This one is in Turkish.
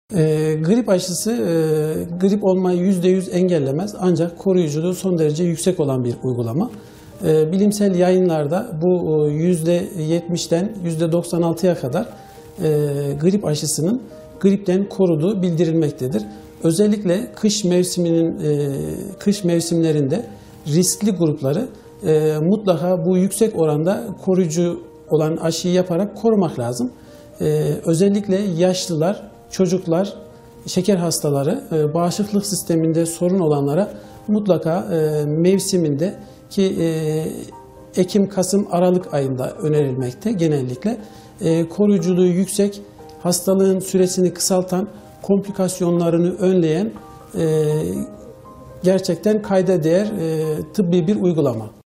Grip aşısı grip olmayı %100 engellemez ancak koruyuculuğu son derece yüksek olan bir uygulama. Bilimsel yayınlarda bu %70'den %96'ya kadar grip aşısının gripten koruduğu bildirilmektedir. Özellikle kış mevsimlerinde riskli grupları mutlaka bu yüksek oranda koruyucu olan aşıyı yaparak korumak lazım. Özellikle yaşlılar, çocuklar, şeker hastaları, bağışıklık sisteminde sorun olanlara mutlaka mevsiminde ki Ekim, Kasım, Aralık ayında önerilmekte genellikle koruyuculuğu yüksek, hastalığın süresini kısaltan, komplikasyonlarını önleyen gerçekten kayda değer tıbbi bir uygulama.